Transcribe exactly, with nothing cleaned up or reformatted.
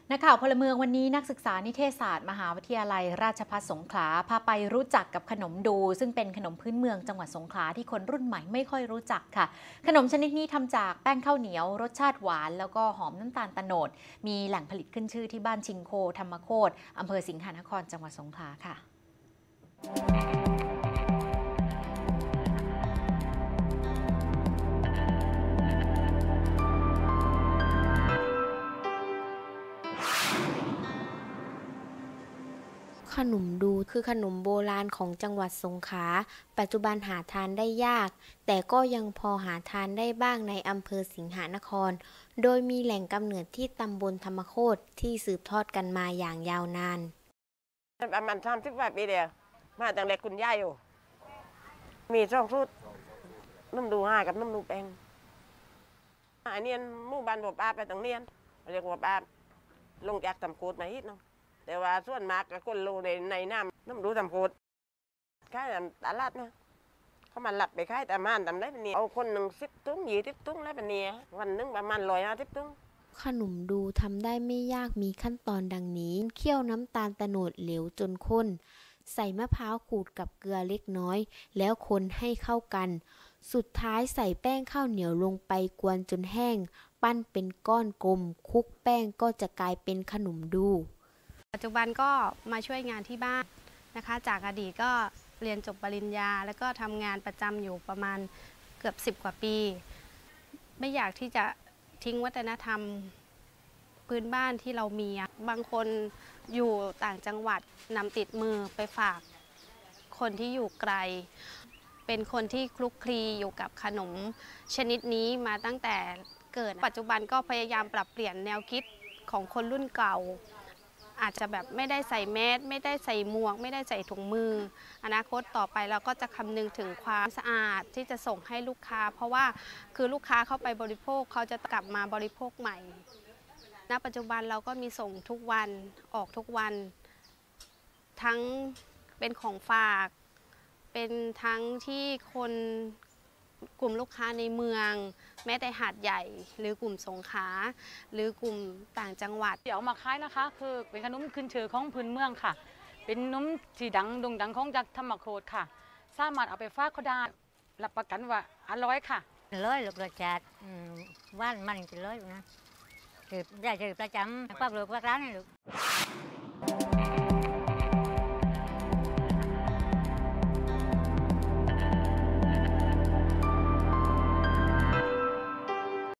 นักข่าวพลเมืองวันนี้นักศึกษานิเทศศาสตร์มหาวิทยาลัยราชภัฏสงขลาพาไปรู้จักกับขนมดูซึ่งเป็นขนมพื้นเมืองจังหวัดสงขลาที่คนรุ่นใหม่ไม่ค่อยรู้จักค่ะขนมชนิดนี้ทำจากแป้งข้าวเหนียวรสชาติหวานแล้วก็หอมน้ำตาลโตนดมีแหล่งผลิตขึ้นชื่อที่บ้านชิงโคธรรมโคตรอำเภอสิงหนครจังหวัดสงขลาค่ะขนมดูคือขนมโบราณของจังหวัดสงขลาปัจจุบันหาทานได้ยากแต่ก็ยังพอหาทานได้บ้างในอำเภอสิงหนครโดยมีแหล่งกำเนิดที่ตำบลธรรมโคตรที่สืบทอดกันมาอย่างยาวนานประมาณสามสิบกว่าปีเดียวมาตั้งแต่คุณย่าอยู่มีช่องสูตรน้ำดูห้ากับน้ำดูแปงอันนี้หมู่บ้านบัวป้าไปตรงเนียนเรียกว่าป้าลงจากตำโคตรมาฮิตเนาะแต่ว่าส่วนมากกับคนรู้ในในน้ำน้ำดูตำโคตรค่ายตลาดนะเขามาหลับไปค่ายแต่ม่านทำได้เป็นเนี่ยเอาคนหนึ่งสิบตุ้งยี่สิบตุ้งได้เป็นเนี่ยวันนึงประมาณร้อยห้าสิบตุ้งขนมดูทำได้ไม่ยากมีขั้นตอนดังนี้เคี่ยวน้ำตาลโตนดเหลวจนข้นใส่มะพร้าวขูดกับเกลือเล็กน้อยแล้วคนให้เข้ากันสุดท้ายใส่แป้งข้าวเหนียวลงไปกวนจนแห้งปั้นเป็นก้อนกลมคลุกแป้งก็จะกลายเป็นขนมดูปัจจุบันก็มาช่วยงานที่บ้านนะคะจากอดีตก็เรียนจบปริญญาแล้วก็ทำงานประจำอยู่ประมาณเกือบสิบกว่าปีไม่อยากที่จะทิ้งวัฒนธรรมพื้นบ้านที่เรามีบางคนอยู่ต่างจังหวัดนำติดมือไปฝากคนที่อยู่ไกลเป็นคนที่คลุกคลีอยู่กับขนมชนิดนี้มาตั้งแต่เกิดปัจจุบันก็พยายามปรับเปลี่ยนแนวคิดของคนรุ่นเก่าอาจจะแบบไม่ได้ใส่แมสไม่ได้ใส่หมวกไม่ได้ใส่ถุงมืออนาคตต่อไปเราก็จะคำนึงถึงความสะอาดที่จะส่งให้ลูกค้าเพราะว่าคือลูกค้าเข้าไปบริโภคเขาจะกลับมาบริโภคใหม่ณปัจจุบันเราก็มีส่งทุกวันออกทุกวันทั้งเป็นของฝากเป็นทั้งที่คนกลุ่มลูกค้าในเมืองแม้แต่หาดใหญ่หรือกลุ่มสงขลาหรือกลุ่มต่างจังหวัดเดี๋ยวมาขายนะคะคือเป็นขนมขึ้นชื่อของพื้นเมืองค่ะเป็นขนมที่ดังโด่งดังของจากธรรมโคตรค่ะสามารถเอาไปฝากเขาได้รับประกันว่าอร่อยค่ะเลยลูกรสชาติว่านมันจะเลยนะคือได้คือประจำความรู้พวกร้านนี่ลูก